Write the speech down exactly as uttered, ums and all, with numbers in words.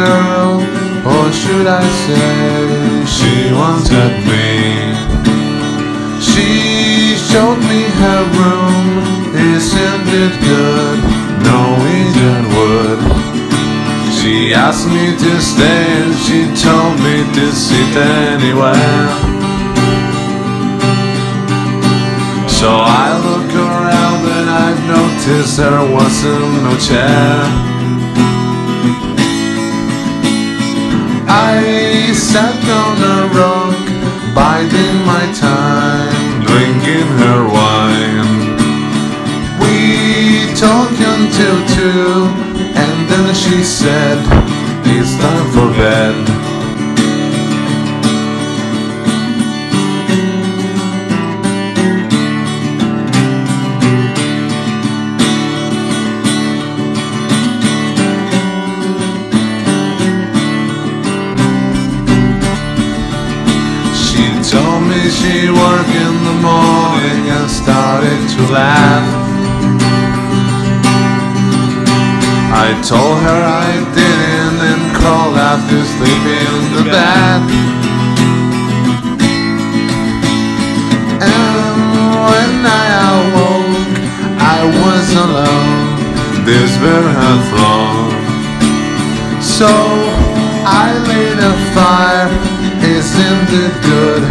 girl, or should I say, she wanted me. She showed me her room, isn't it good, Norwegian wood. She asked me to stay and she told me to sit anywhere. So I look around and I've noticed there wasn't no chair. I sat on a rock, biding my time, drinking her wine. We talked until two, and then she said, it's time for bed. Told me she worked in the morning and started to laugh. I told her I didn't and crawled out to sleep in the bed. And when I awoke, I was alone, this bear had flown. So I lit a fire, isn't it good,